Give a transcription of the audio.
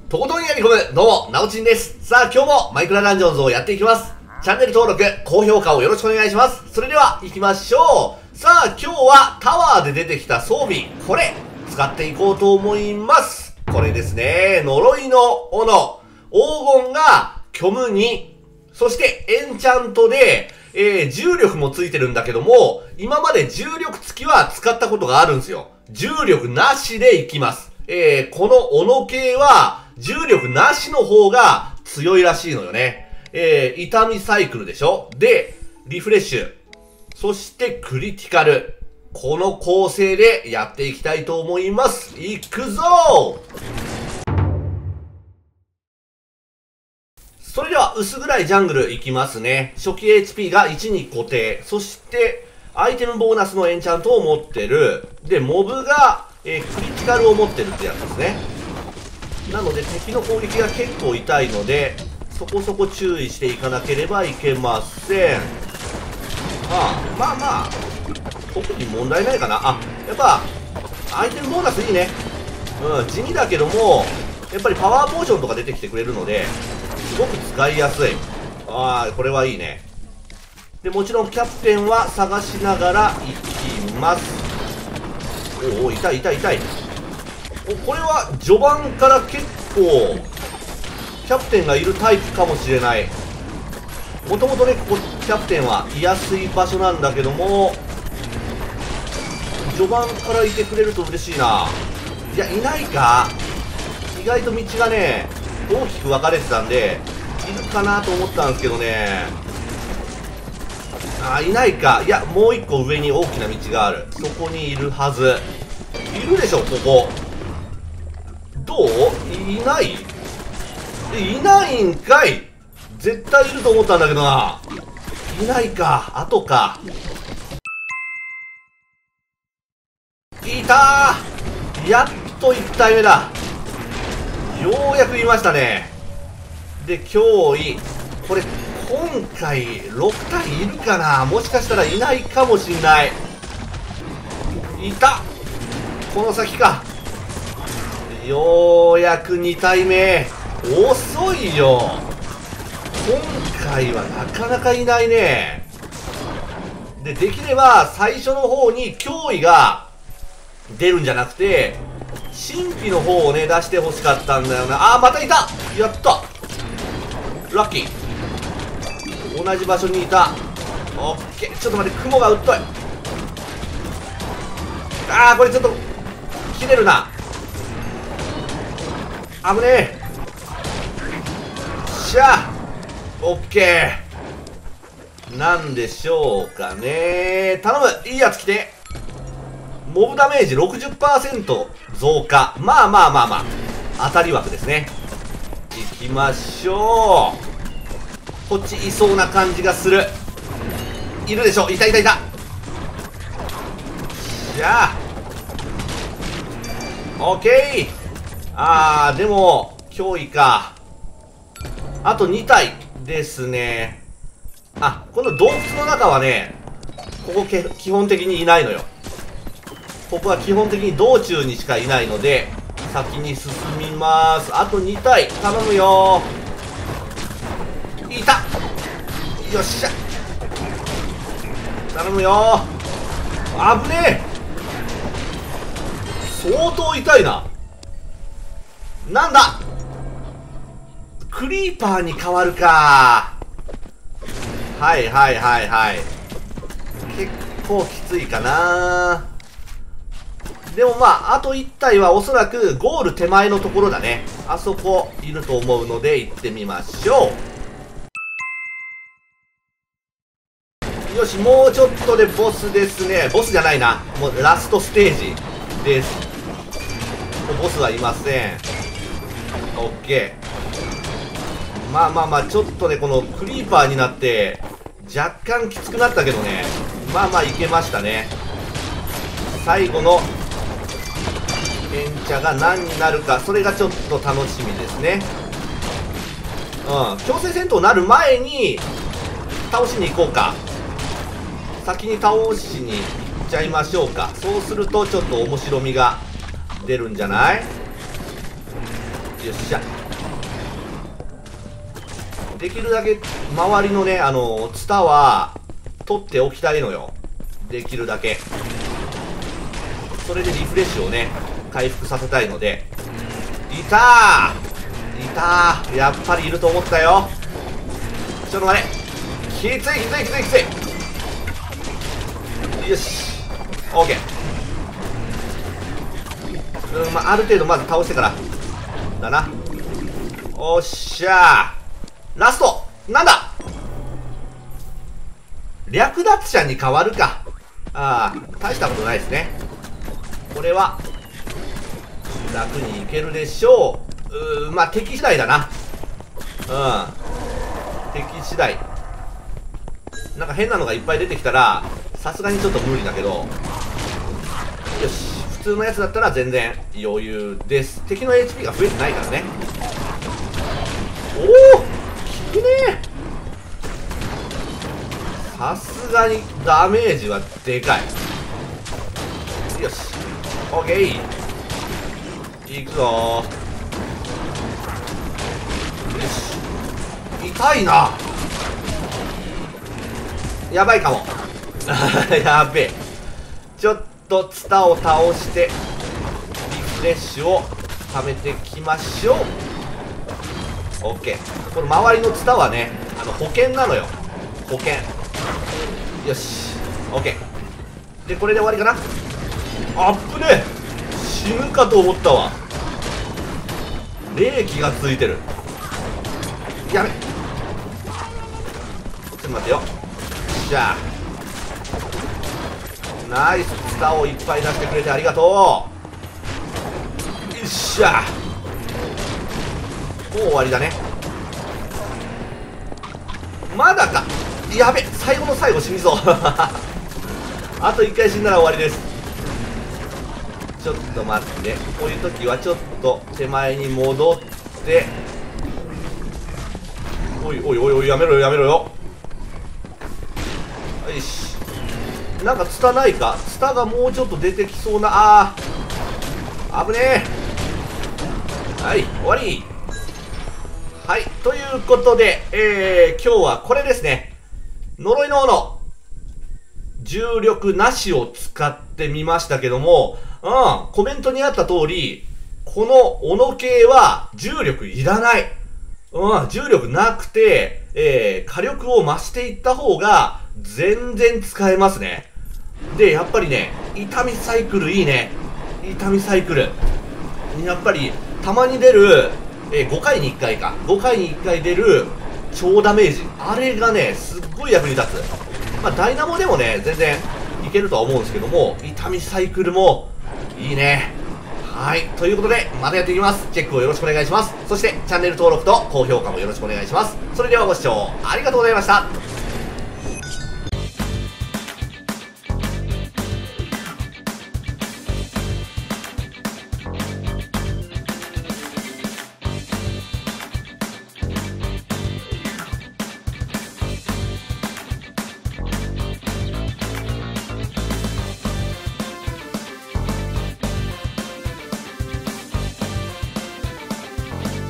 とことんやり込む、どうも、なおちんです。さあ、今日もマイクラダンジョンズをやっていきます。チャンネル登録、高評価をよろしくお願いします。それでは、行きましょう。さあ、今日はタワーで出てきた装備、これ、使っていこうと思います。これですね、呪いの斧、黄金が虚無に、そしてエンチャントで、重力もついてるんだけども、今まで重力付きは使ったことがあるんですよ。重力なしでいきます。この斧系は、重力なしの方が強いらしいのよね。痛みサイクルでしょ？で、リフレッシュ。そしてクリティカル。この構成でやっていきたいと思います。いくぞー！それでは、薄暗いジャングルいきますね。初期 HP が1に固定。そして、アイテムボーナスのエンチャントを持ってる。で、モブが、クリティカルを持ってるってやつですね。なので、敵の攻撃が結構痛いので、そこそこ注意していかなければいけません。まあ、特に問題ないかな。やっぱ、アイテムボーナスいいね。地味だけども、やっぱりパワーポーションとか出てきてくれるので、すごく使いやすい。これはいいね。で、もちろんキャプテンは探しながら行きます。痛い。これは序盤から結構、キャプテンがいるタイプかもしれない。もともとね、ここ、キャプテンは居やすい場所なんだけども、序盤からいてくれると嬉しいな。いや、いないか。意外と道がね、大きく分かれてたんで、いるかなと思ったんですけどね。いないか。いや、もう一個上に大きな道がある。そこにいるはず。いるでしょ、ここ。どう？いない？いないんかい。絶対いると思ったんだけどな。いないか。後か。いたー！やっと1体目だ。ようやくいましたね。で、脅威。これ、今回、6体いるかな？もしかしたらいないかもしんない。いた！この先か。ようやく2体目。遅いよ。今回はなかなかいないね。で、できれば最初の方に脅威が出るんじゃなくて、神秘の方をね、出してほしかったんだよな。またいた！やった！ラッキー。同じ場所にいた。オッケー。ちょっと待って、雲がうっとい。これちょっと、切れるな。危ねえ。しゃあ。オッケー。なんでしょうかね。頼む。いいやつ来て。モブダメージ 60% 増加。まあ。当たり枠ですね。行きましょう。こっちいそうな感じがする。いるでしょ。いた。じゃあ。オッケー。でも、脅威か。あと2体ですね。この洞窟の中はね、ここ基本的にいないのよ。ここは基本的に道中にしかいないので、先に進みます。あと2体、頼むよ。いた！よっしゃ！頼むよ。危ねえ！相当痛いな。なんだ！クリーパーに変わるか。はい。結構きついかな。でもあと1体はおそらくゴール手前のところだね。あそこいると思うので行ってみましょう。よし、もうちょっとでボスですね。ボスじゃないな。もうラストステージです。ボスはいません。オッケー。ちょっとね、このクリーパーになって若干きつくなったけどね。いけましたね。最後のエンチャが何になるか、それがちょっと楽しみですね。強制戦闘になる前に倒しに行こうか。先に倒しに行っちゃいましょうか。そうするとちょっと面白みが出るんじゃない？ よっしゃ。できるだけ周りのねツタは取っておきたいのよ。できるだけそれでリフレッシュをね回復させたいので。いたーいたー、やっぱりいると思ったよ。ちょっと待て、きついきついきついきつい。よし、オッケー。まあ、ある程度まず倒してからだな。おっしゃー、ラストなんだ、略奪者に変わるか。ああ、大したことないですね。これは楽にいけるでしょう。まあ敵次第だな。敵次第。なんか変なのがいっぱい出てきたらさすがにちょっと無理だけど、よし、普通のやつだったら全然余裕です。敵の HP が増えてないからね。おお、効くね。さすがにダメージはでかい。よし、オッケー、いくぞー。よし、痛いな。やばいかもやべえ。ちょっとツタを倒してリフレッシュを貯めていきましょう。オッケー。この周りのツタはね保険なのよ、保険。よし、オッケー。でこれで終わりかな。あっぶねえ、死ぬかと思ったわ。冷気がついてる。やべ、ちょっと待ってよ。じゃあナイス、ツタをいっぱい出してくれてありがとう。よっしゃ、もう終わりだね。まだか、やべ、最後の最後死にそうあと1回死んだら終わりです。ちょっと待って、こういう時はちょっと手前に戻って、おいおいおいおい、やめろよやめろよ。よし、なんかツタないか。ツタがもうちょっと出てきそうな。あー、危ねえ。はい、終わり。はい、ということで、今日はこれですね、呪いの斧重力なしを使ってみましたけども、コメントにあった通りこの斧系は重力いらない。重力なくて、火力を増していった方が全然使えますね。で、やっぱりね、痛みサイクルいいね。痛みサイクル。やっぱり、たまに出る、5回に1回か。5回に1回出る超ダメージ。あれがね、すっごい役に立つ。まあ、ダイナモでもね、全然いけるとは思うんですけども、痛みサイクルもいいね。はい。ということで、またやっていきます。チェックをよろしくお願いします。そして、チャンネル登録と高評価もよろしくお願いします。それではご視聴ありがとうございました。